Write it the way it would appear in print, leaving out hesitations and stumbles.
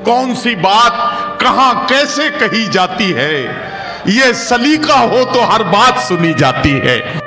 कौन सी बात कहां कैसे कही जाती है, ये सलीका हो तो हर बात सुनी जाती है।